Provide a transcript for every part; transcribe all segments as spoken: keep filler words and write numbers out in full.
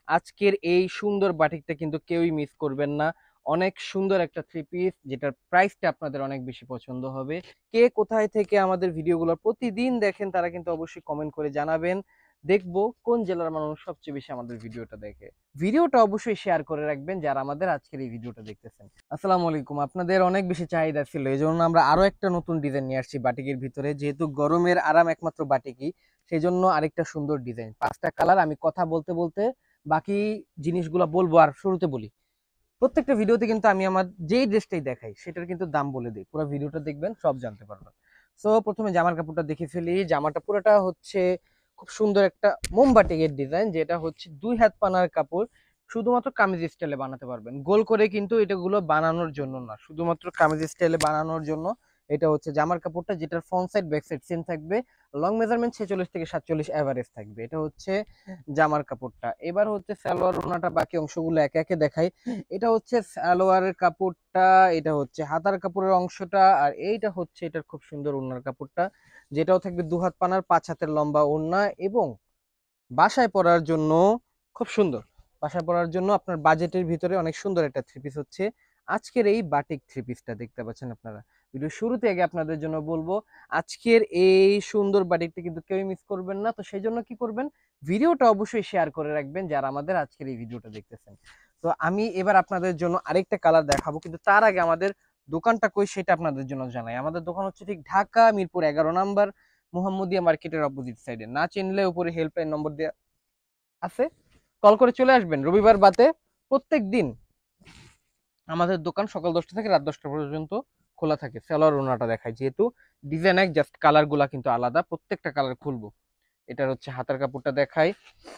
আজকের এই সুন্দর বাটিকটা কিন্তু কেউই মিস করবেন না। অনেক সুন্দর একটা থ্রি পিস যেটার প্রাইসটা আপনাদের অনেক বেশি পছন্দ হবে। কে কোথায় থেকে আমাদের ভিডিওগুলো প্রতিদিন দেখেন তারা কিন্তু অবশ্যই কমেন্ট করে জানাবেন। দেখবো কোন জেলার মানুষ সবচেয়ে বেশি আমাদের ভিডিওটা দেখে। ভিডিওটা অবশ্যই শেয়ার করে রাখবেন যারা আমাদের আজকের এই ভিডিওটা দেখতেছেন। আসসালামু আলাইকুম। আপনাদের অনেক বেশি চাহিদা ছিল, এই জন্য আমরা আরো একটা নতুন ডিজাইন নিয়ে আসছি বাটিকের ভিতরে। যেহেতু গরমের আরাম একমাত্র বাটিকই, সেই জন্য আরেকটা সুন্দর ডিজাইন, পাঁচটা কালার। আমি কথা বলতে বলতে বাকি জিনিসগুলো বলবো। আর শুরুতে বলি, প্রত্যেকটা ভিডিওতে কিন্তু আমি আমার যেই ড্রেসটাই দেখাই সেটার কিন্তু দাম বলে দিই। পুরো ভিডিওটা দেখবেন, সব জানতে পারবেন। সো প্রথমে জামার কাপড়টা দেখে ফেলি। জামাটা পুরোটা হচ্ছে খুব সুন্দর একটা মোমবাটিকের ডিজাইন, যেটা হচ্ছে দুই হাত পানার কাপড়। শুধুমাত্র কামিজ স্টাইলে বানাতে পারবেন, গোল করে কিন্তু এটাগুলো বানানোর জন্য না, শুধুমাত্র কামিজ স্টাইলে বানানোর জন্য। এটা হচ্ছে জামার কাপড়টা, যেটার front side back side same থাকবে। লং মেজারমেন্ট ছেচল্লিশ থেকে সাতচল্লিশ এভারেজ থাকবে। এটা হচ্ছে জামার কাপড়টা। এবার হচ্ছে সালোয়ার ওনাটা, বাকি অংশগুলো একে একে দেখাই। এটা হচ্ছে সালোয়ারের কাপড়টা, এটা হচ্ছে হাতার কাপড়ের অংশটা, আর এইটা হচ্ছে এটার খুব সুন্দর ওড়নার কাপড়টা, যেটাও থাকবে দু হাত পানার, পাঁচ হাতের লম্বা ওড়না। এবং বাসায় পরার জন্য খুব সুন্দর, বাসায় পরার জন্য আপনার বাজেটের ভিতরে অনেক সুন্দর একটা থ্রি পিস হচ্ছে আজকের এই বাটিক থ্রি পিসটা দেখতে পাচ্ছেন আপনারা। ভিডিও শুরুতে আগে আপনাদের জন্য বলবো, আজকের এই সুন্দর বাটিকটা কিন্তু কেউই মিস করবেন না। তো সেই জন্য কি করবেন, ভিডিওটা অবশ্যই শেয়ার করে রাখবেন যারা আমাদের আজকের এই ভিডিওটা দেখতেছেন। তো আমি এবার আপনাদের জন্য আরেকটা কালার দেখাবো, কিন্তু তার আগে আমাদের দোকানটা কই সেটা আপনাদের জন্য জানাই। আমাদের দোকান হচ্ছে ঠিক ঢাকা মিরপুর এগারো নাম্বার, মোহাম্মদিয়া মার্কেটের অপোজিট সাইডে। না চিনলে উপরে হেল্পলাইন নম্বর দেওয়া আছে, কল করে চলে আসবেন। রবিবার বাদে প্রত্যেক দিন আমাদের দোকান সকাল দশটা থেকে রাত দশটা পর্যন্ত খোলা থাকে। সালোয়ার ওনাটা দেখায়, যেহেতু ডিজাইন এক, জাস্ট কালার গুলা কিন্তু আলাদা। প্রত্যেকটা কালার খুলবো। এটার হচ্ছে হাতার কাপড়টা দেখাই।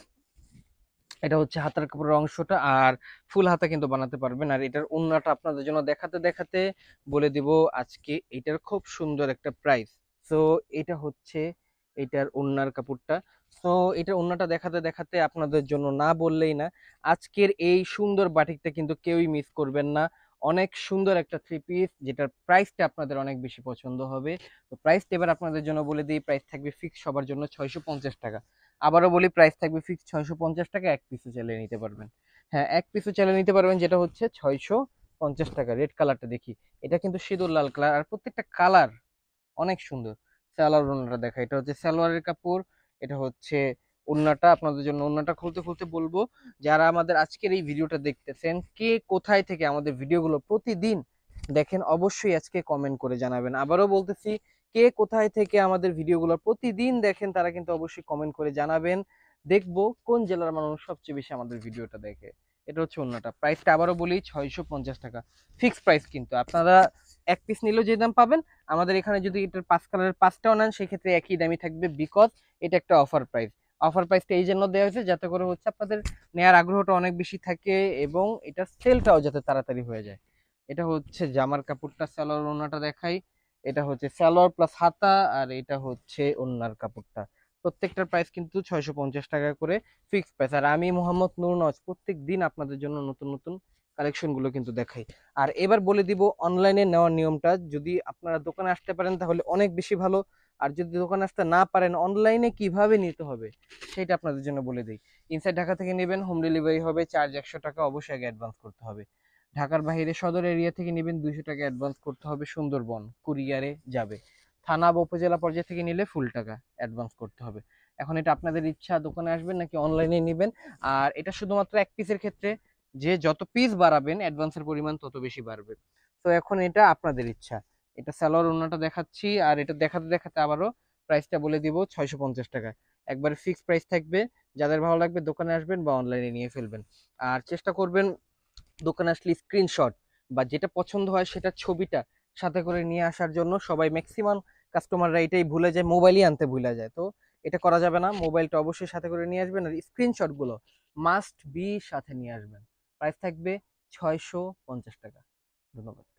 এটা হচ্ছে হাতার কাপড়ের অংশটা, আর ফুল হাতা কিন্তু বানাতে পারবেন। আর এটার ওন্নাটা আপনাদের জন্য দেখাতে দেখাতে বলে দিব আজকে এটার খুব সুন্দর একটা প্রাইস। সো এটা হচ্ছে এটার ওন্নার কাপড়টা। সো এটার ওন্নাটা দেখাতে দেখাতে আপনাদের জন্য না বললেই না, আজকের এই সুন্দর বাটিকটা কিন্তু কেউই মিস করবেন না। অনেক সুন্দর একটা থ্রি পিস যেটার প্রাইসটা আপনাদের অনেক বেশি পছন্দ হবে। তো প্রাইসটা এবার আপনাদের জন্য বলে দিই। প্রাইস থাকবে ফিক্স সবার জন্য ছয়শো পঞ্চাশ টাকা। আবারও বলি, প্রাইস থাকবে ফিক্স ছয়শো পঞ্চাশ টাকা। এক পিসও চালিয়ে নিতে পারবেন। হ্যাঁ, এক পিসও চালিয়ে নিতে পারবেন, যেটা হচ্ছে ছয়শো পঞ্চাশ টাকা। রেড কালারটা দেখি, এটা কিন্তু সিঁদুর লাল কালার, আর প্রত্যেকটা কালার অনেক সুন্দর। সালোয়ার ওড়নাটা দেখা, এটা হচ্ছে সালোয়ারের কাপড়। এটা হচ্ছে ওড়নাটা আপনাদের জন্য। ওড়নাটা খুলতে খুলতে বলবো, যারা আমাদের আজকের এই ভিডিওটা দেখতেছেন, কে কোথায় থেকে আমাদের ভিডিওগুলো প্রতিদিন দেখেন, অবশ্যই আজকে কমেন্ট করে জানাবেন। আবারও বলতেছি, কে কোথায় থেকে আমাদের ভিডিওগুলো প্রতিদিন দেখেন তারা কিন্তু অবশ্যই কমেন্ট করে জানাবেন। দেখবো কোন জেলার মানুষ সবচেয়ে বেশি আমাদের ভিডিওটা দেখে। এটা হচ্ছে ওড়নাটা। প্রাইসটা আবারও বলি, ছয়শো পঞ্চাশ টাকা ফিক্স প্রাইস। কিন্তু আপনারা এক পিস নিলেও যে দাম পাবেন, আমাদের এখানে যদি এটার পাঁচ কালারের পাঁচটাও নেন সেক্ষেত্রে একই দামই থাকবে, বিকজ এটা একটা অফার প্রাইস। অফার প্রাইসটা এই জন্য দেওয়া হয়েছে যাতে করে হচ্ছে আপনাদের নেয়ার আগ্রহটা অনেক বেশি থাকে, এবং এটা সেলটাও যাতে তাড়াতাড়ি হয়ে যায়। এটা হচ্ছে জামার কাপড়টা, সালোয়ার ওড়নাটা দেখাই। এটা হচ্ছে সালোয়ার প্লাস হাতা, আর এটা হচ্ছে ওড়নার কাপড়টা। প্রত্যেকটার প্রাইস কিন্তু ছয়শো পঞ্চাশ টাকা করে ফিক্সড প্রাইস। আর আমি মোহাম্মদ নূর নওয়াজ প্রত্যেক দিন আপনাদের জন্য নতুন নতুন কালেকশন গুলো কিন্তু দেখাই। আর এবার বলে দিব অনলাইনে নেওয়ার নিয়মটা। যদি আপনারা দোকানে আসতে পারেন তাহলে অনেক বেশি ভালো, আর যদি দোকানে আসতে না পারেন অনলাইনে কিভাবে নিতে হবে সেটা আপনাদের জন্য বলে দিই। ইনসাইড ঢাকা থেকে নেবেন, হোম ডেলিভারি হবে, চার্জ একশো টাকা, অবশ্যই আগে অ্যাডভান্স করতে হবে। ঢাকার বাইরে সদর এরিয়া থেকে নেবেন, দুইশো টাকা অ্যাডভান্স করতে হবে, সুন্দরবন কুরিয়ারে যাবে। থানা বা উপজেলা পর্যায়ে থেকে নিলে ফুল টাকা অ্যাডভান্স করতে হবে। এখন এটা আপনাদের ইচ্ছা, দোকানে আসবেন নাকি অনলাইনে নেবেন। আর এটা শুধুমাত্র এক পিসের ক্ষেত্রে, যে যত পিস বাড়াবেন অ্যাডভান্সের পরিমাণ তত বেশি বাড়বে। তো এখন এটা আপনাদের ইচ্ছা। এটা সালোয়ার ওড়নাটা দেখাচ্ছি, আর এটা দেখাতে দেখাতে আবারও প্রাইসটা বলে দিব, ছয়শো পঞ্চাশ টাকা একবারে ফিক্সড প্রাইস থাকবে। যাদের ভালো লাগবে দোকানে আসবেন বা অনলাইনে নিয়ে ফেলবেন। আর চেষ্টা করবেন দোকানে আসলে স্ক্রিনশট বা যেটা পছন্দ হয় সেটার ছবিটা সাথে করে নিয়ে আসার জন্য। সবাই ম্যাক্সিমাম কাস্টমাররা এটাই ভুলে যায়, মোবাইলই আনতে ভুলে যায়। তো এটা করা যাবে না, মোবাইলটা অবশ্যই সাথে করে নিয়ে আসবেন, আর স্ক্রিনশট গুলো মাস্ট বি সাথে নিয়ে আসবেন। প্রাইস থাকবে ছয়শো পঞ্চাশ টাকা। ধন্যবাদ।